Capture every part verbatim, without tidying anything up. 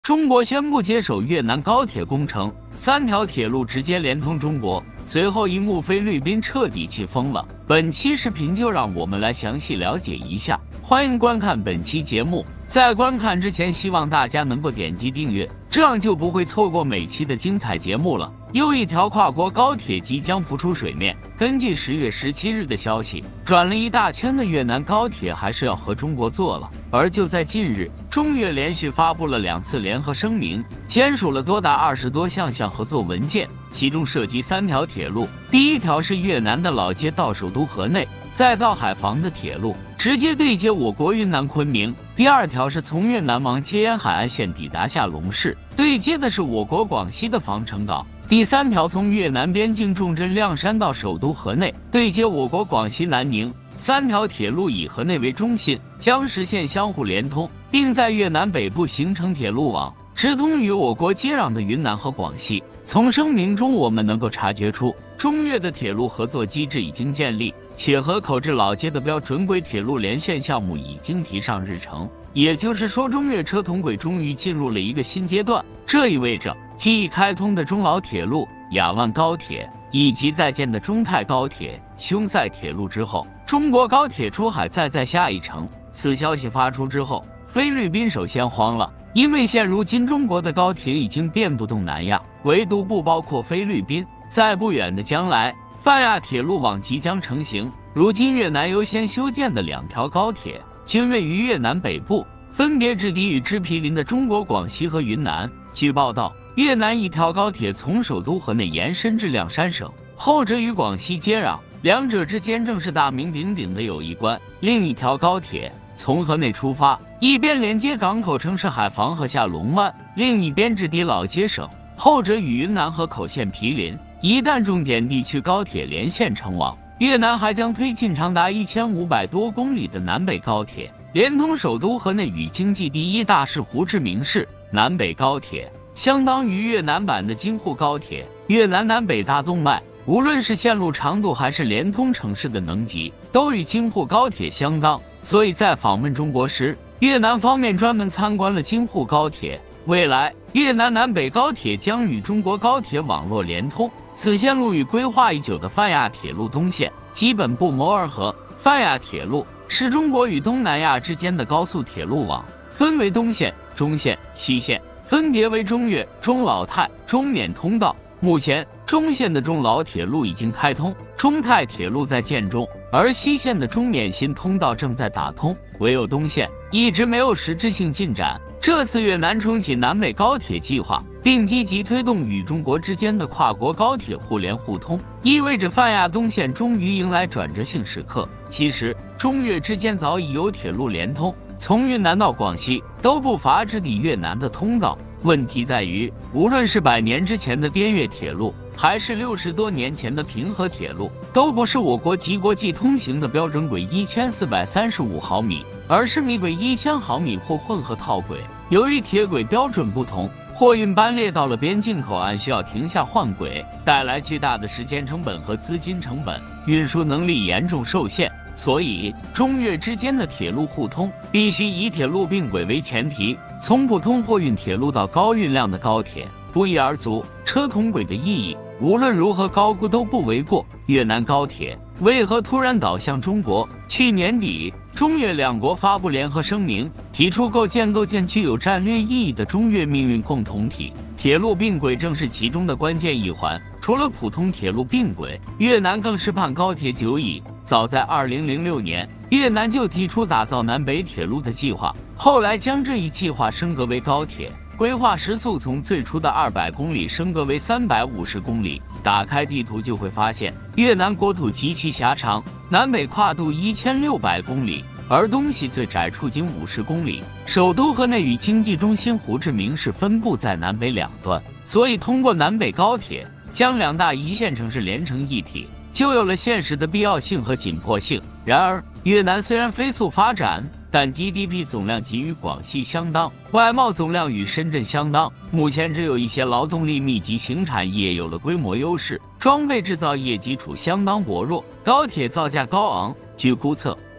中国宣布接手越南高铁工程，三条铁路直接连通中国。随后一幕菲律宾彻底气疯了。本期视频就让我们来详细了解一下。欢迎观看本期节目，在观看之前，希望大家能够点击订阅，这样就不会错过每期的精彩节目了。又一条跨国高铁即将浮出水面。根据十月十七日的消息，转了一大圈的越南高铁还是要和中国做了。而就在近日，中越连续发布了两次联合声明，签署了多达二十多项项合作文件，其中涉及三条铁路。第一条是越南的老街到首都河内，再到海防的铁路，直接对接我国云南昆明。第二条是从越南王接堰海岸线抵达下龙市，对接的是我国广西的防城港。第三条从越南边境重镇亮山到首都河内，对接我国广西南宁。三条铁路以河内为中心，将实现相互连通，并在越南北部形成铁路网，直通与我国接壤的云南和广西。从声明中我们能够察觉出，中越的铁路合作机制已经建立，且河口至老街的标准轨铁路连线项目已经提上日程。也就是说，中越车同轨终于进入了一个新阶段。这意味着既已开通的中老铁路、雅万高铁，以及在建的中泰高铁、匈塞铁路之后，中国高铁出海再在下一城。此消息发出之后，菲律宾首先慌了，因为现如今中国的高铁已经遍布东南亚，唯独不包括菲律宾。在不远的将来，泛亚铁路网即将成型。如今越南优先修建的两条高铁均位于越南北部，分别直抵与之毗邻的中国广西和云南。据报道，越南一条高铁从首都河内延伸至亮山省，后者与广西接壤，两者之间正是大名鼎鼎的友谊关。另一条高铁从河内出发，一边连接港口城市海防和下龙湾，另一边直抵老街省，后者与云南河口县毗邻。一旦重点地区高铁连线成网，越南还将推进长达一千五百多公里的南北高铁，连通首都河内与经济第一大市胡志明市。南北高铁相当于越南版的京沪高铁，越南南北大动脉，无论是线路长度还是连通城市的能级，都与京沪高铁相当。所以在访问中国时，越南方面专门参观了京沪高铁。未来，越南南北高铁将与中国高铁网络连通，此线路与规划已久的泛亚铁路东线基本不谋而合。泛亚铁路是中国与东南亚之间的高速铁路网，分为东线、中线、西线，分别为中越、中老泰、中缅通道。目前，中线的中老铁路已经开通，中泰铁路在建中，而西线的中缅新通道正在打通，唯有东线一直没有实质性进展。这次越南重启南北高铁计划，并积极推动与中国之间的跨国高铁互联互通，意味着泛亚东线终于迎来转折性时刻。其实，中越之间早已有铁路连通，从云南到广西都不乏直抵越南的通道。问题在于，无论是百年之前的滇越铁路，还是六十多年前的平和铁路，都不是我国及国际通行的标准轨一千四百三十五毫米，而是米轨一千毫米或混合套轨。由于铁轨标准不同，货运班列到了边境口岸需要停下换轨，带来巨大的时间成本和资金成本，运输能力严重受限。所以，中越之间的铁路互通必须以铁路并轨为前提。从普通货运铁路到高运量的高铁，不一而足。车同轨的意义，无论如何高估都不为过。越南高铁为何突然倒向中国？去年底，中越两国发布联合声明，提出构建构建具有战略意义的中越命运共同体。铁路并轨正是其中的关键一环。除了普通铁路并轨，越南更是盼高铁久矣。早在二零零六年，越南就提出打造南北铁路的计划，后来将这一计划升格为高铁，规划时速从最初的二百公里升格为三百五十公里。打开地图就会发现，越南国土极其狭长，南北跨度一千六百公里，而东西最窄处仅五十公里。首都河内与经济中心胡志明市分布在南北两端，所以通过南北高铁将两大一线城市连成一体，就有了现实的必要性和紧迫性。然而，越南虽然飞速发展，但 G D P 总量仅与广西相当，外贸总量与深圳相当。目前只有一些劳动力密集型产业有了规模优势，装备制造业基础相当薄弱，高铁造价高昂。据估测，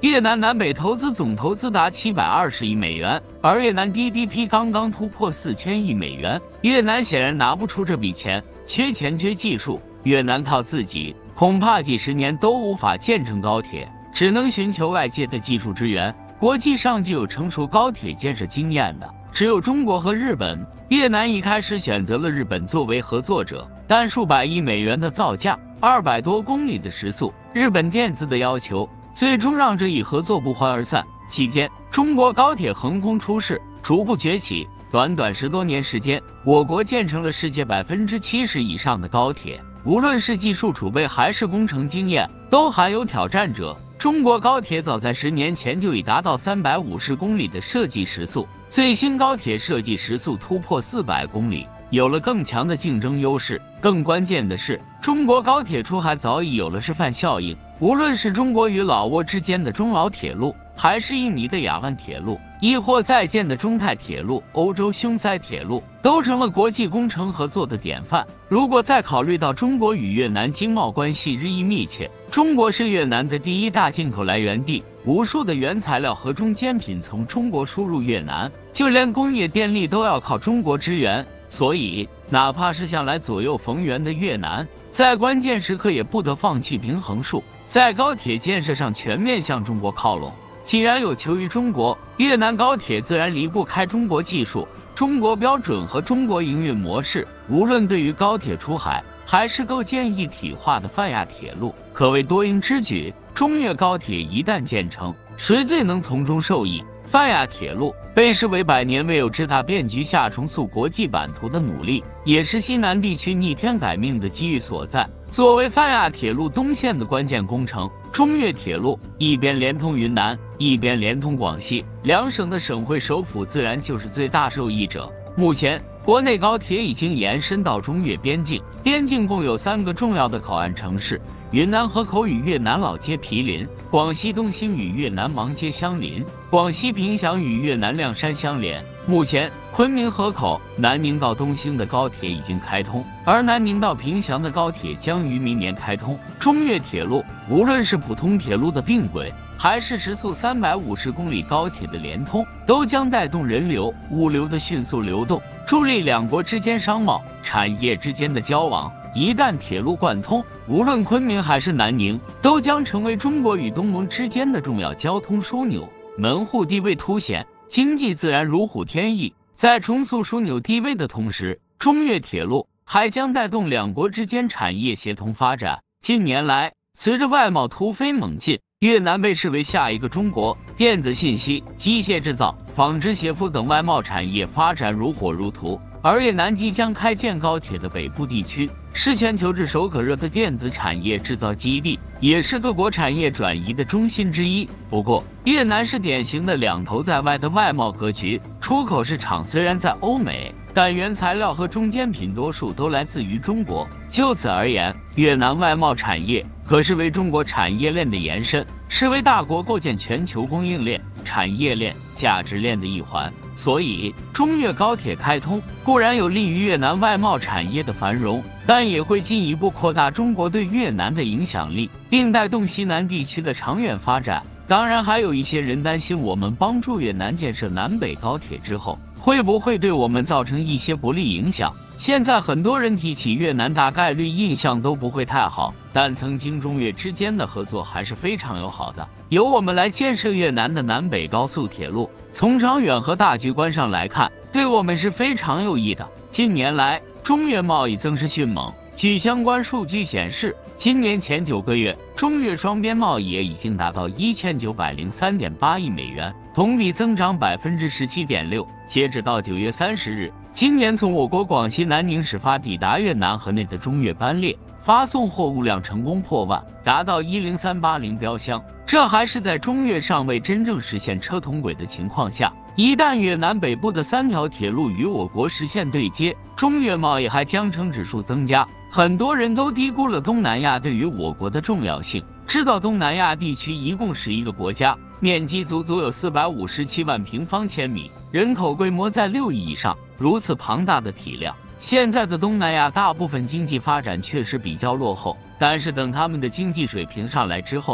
越南南北投资总投资达七百二十亿美元，而越南 D D P 刚刚突破四千亿美元。越南显然拿不出这笔钱，缺钱缺技术。越南靠自己恐怕几十年都无法建成高铁，只能寻求外界的技术支援。国际上具有成熟高铁建设经验的只有中国和日本。越南一开始选择了日本作为合作者，但数百亿美元的造价，二百多公里的时速，日本电子的要求，最终让这一合作不欢而散。期间，中国高铁横空出世，逐步崛起。短短十多年时间，我国建成了世界百分之七十以上的高铁，无论是技术储备还是工程经验，都含有挑战者。中国高铁早在十年前就已达到三百五十公里的设计时速，最新高铁设计时速突破四百公里，有了更强的竞争优势。更关键的是，中国高铁出海早已有了示范效应，无论是中国与老挝之间的中老铁路，还是印尼的雅万铁路，亦或在建的中泰铁路、欧洲匈塞铁路，都成了国际工程合作的典范。如果再考虑到中国与越南经贸关系日益密切，中国是越南的第一大进口来源地，无数的原材料和中间品从中国输入越南，就连工业电力都要靠中国支援。所以，哪怕是向来左右逢源的越南，在关键时刻也不得放弃平衡术，在高铁建设上全面向中国靠拢。既然有求于中国，越南高铁自然离不开中国技术、中国标准和中国营运模式。无论对于高铁出海，还是构建一体化的泛亚铁路，可谓多赢之举。中越高铁一旦建成，谁最能从中受益？泛亚铁路被视为百年未有之大变局下重塑国际版图的努力，也是西南地区逆天改命的机遇所在。作为泛亚铁路东线的关键工程，中越铁路一边连通云南，一边连通广西，两省的省会首府自然就是最大受益者。目前，国内高铁已经延伸到中越边境，边境共有三个重要的口岸城市：云南河口与越南老街毗邻，广西东兴与越南芒街相邻，广西凭祥与越南亮山相连。目前，昆明河口南宁到东兴的高铁已经开通，而南宁到凭祥的高铁将于明年开通。中越铁路无论是普通铁路的并轨，还是时速三百五十公里高铁的联通，都将带动人流、物流的迅速流动，助力两国之间商贸、产业之间的交往。一旦铁路贯通，无论昆明还是南宁，都将成为中国与东盟之间的重要交通枢纽，门户地位凸显，经济自然如虎添翼。在重塑枢纽地位的同时，中越铁路还将带动两国之间产业协同发展。近年来，随着外贸突飞猛进，越南被视为下一个中国，电子信息、机械制造、纺织鞋服等外贸产业发展如火如荼。而越南即将开建高铁的北部地区，是全球炙手可热的电子产业制造基地，也是各国产业转移的中心之一。不过，越南是典型的两头在外的外贸格局，出口市场虽然在欧美，但原材料和中间品多数都来自于中国。就此而言，越南外贸产业可是为中国产业链的延伸，是为大国构建全球供应链、产业链、价值链的一环。所以，中越高铁开通固然有利于越南外贸产业的繁荣，但也会进一步扩大中国对越南的影响力，并带动西南地区的长远发展。当然，还有一些人担心，我们帮助越南建设南北高铁之后，会不会对我们造成一些不利影响？现在很多人提起越南，大概率印象都不会太好，但曾经中越之间的合作还是非常友好的。由我们来建设越南的南北高速铁路，从长远和大局观上来看，对我们是非常有益的。近年来，中越贸易增势迅猛。据相关数据显示，今年前九个月，中越双边贸易也已经达到一千九百零三点八亿美元，同比增长百分之十七点六。截止到九月三十日，今年从我国广西南宁始发抵达越南河内的中越班列发送货物量成功破万，达到一零三八零标箱。这还是在中越尚未真正实现车同轨的情况下。一旦越南北部的三条铁路与我国实现对接，中越贸易还将呈指数增加。很多人都低估了东南亚对于我国的重要性。知道东南亚地区一共十一个国家，面积足足有四百五十七万平方千米，人口规模在六亿以上。如此庞大的体量，现在的东南亚大部分经济发展确实比较落后，但是等他们的经济水平上来之后呢，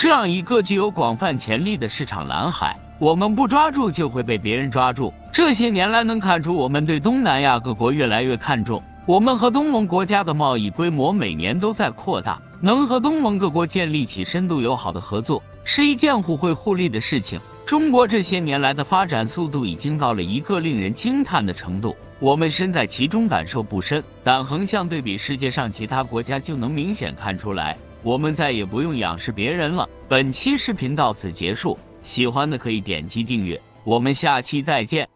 这样一个具有广泛潜力的市场蓝海，我们不抓住就会被别人抓住。这些年来能看出我们对东南亚各国越来越看重，我们和东盟国家的贸易规模每年都在扩大，能和东盟各国建立起深度友好的合作，是一件互惠互利的事情。中国这些年来的发展速度已经到了一个令人惊叹的程度，我们身在其中感受不深，但横向对比世界上其他国家就能明显看出来，我们再也不用仰视别人了。本期视频到此结束，喜欢的可以点击订阅，我们下期再见。